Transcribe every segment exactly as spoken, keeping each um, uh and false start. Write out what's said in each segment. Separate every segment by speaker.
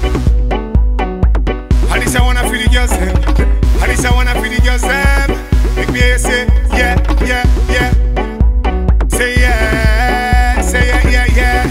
Speaker 1: How this I wanna feel the girls them. How this I wanna feel the girls them. Make me hear you say yeah, yeah, yeah. Say yeah, say yeah, yeah,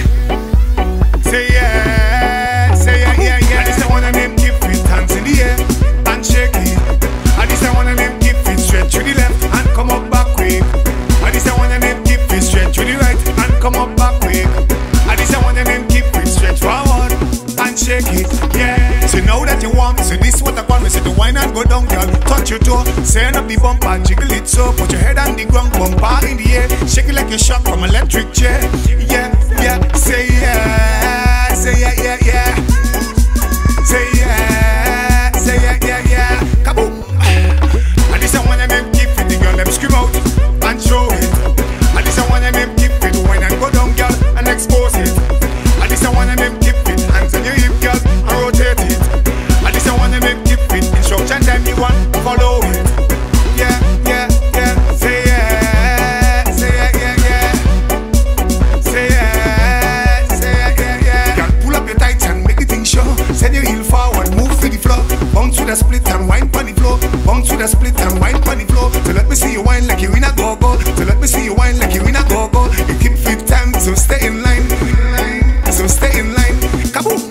Speaker 1: yeah. Say yeah, say yeah, yeah, yeah. How this I wanna name give it hands in the air and shake it. How this I wanna name give it straight to the left and come up back quick. How this I wanna name give it straight to the right and come up back quick. How this I wanna name give it straight forward and shake it, yeah. So now that you want me, so this what I want me. So the wine and go down, girl. Touch your toe, send up the bumper, jiggle it so. Put your head on the ground, bumper in the air. Shake it like a shock from electric chair. Yeah, yeah, say yeah, say yeah, yeah, yeah. Say yeah, say yeah, yeah, yeah. Kaboom! And this I wanna make keep it, the girl them scream out and show it. And this I wanna make keep it, wine and go down, girl, and expose it. And this I wanna make keep it, hands on your hip, girl, and rotate it. And this I wanna make keep it, instruction time you want, follow it. Yeah, yeah, yeah, say yeah, say yeah, yeah, yeah. Say yeah, say yeah, yeah, yeah. Girl, pull up your tights and make the thing show. Send your heel forward, move to the floor. Bounce to the split and wine pon the floor. Bounce to the split and wine pon the floor. So let me see you wine like you in a go-go. So let me see you wine like you in a go-go. You keep fit time, so stay in line. So stay in line. Kaboom!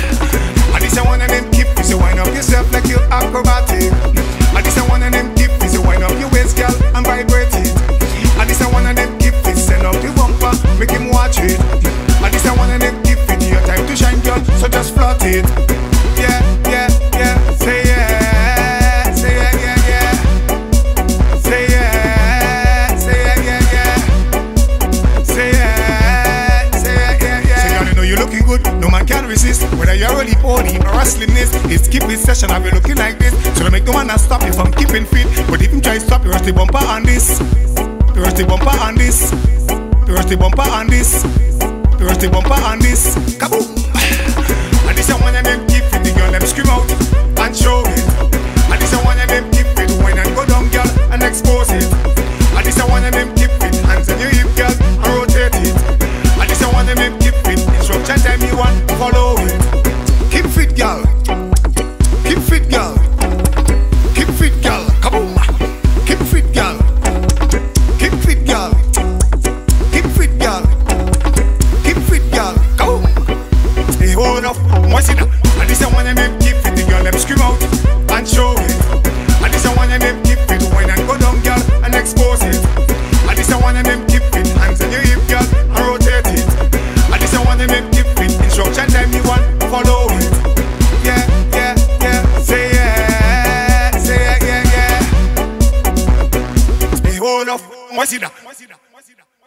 Speaker 1: And this I wanna name keep you, so wind up yourself like you're acrobatic. And this I wanna name keep you, so wind up your waist, girl, and vibrate it. And this I wanna name keep it, send up your bumper, make him watch it. And this I wanna name keep it, your time to shine, girl, so just float it. Yeah, yeah, yeah, say yeah, say yeah, yeah, yeah. Say yeah, say yeah, yeah, yeah. Say yeah, say yeah, yeah, yeah. Say, girl, you know you're looking good, no man can resist. Whether you're really pony or a slimness, it's keep this session, I'll be looking like this. So don't make no man stop you from keeping fit. But if you try to stop, you rush the bumper on this. You rush the bumper on this. You rush the bumper on this. You rush the bumper on this. Kaboom! And this I wanna make keep it, the girl them scream out and show it. And this I wanna make keep it, wine and go down, girl, and expose it. And this I wanna make keep it, hands on your hip, girl, and rotate it. And this I wanna make keep it, instruction time you want, follow it. Keep fit, girl. Keep fit, girl. Keep fit, girl. Kaboom! Keep fit, girl. Keep fit, girl. Keep fit, girl. Keep fit, girl. Kaboom! Hey, hold up, what's it? And this I wanna make keep it, the girl them scream out and show it. And this I wanna make keep it, wine and go down, girl, and expose it. And this I wanna make keep it, hands on your hip, girl, and rotate it. And this I wanna make keep it, instruction time you want, follow it. Yeah, yeah, yeah, say yeah, say yeah, yeah, yeah. Hey, hold up, what's it?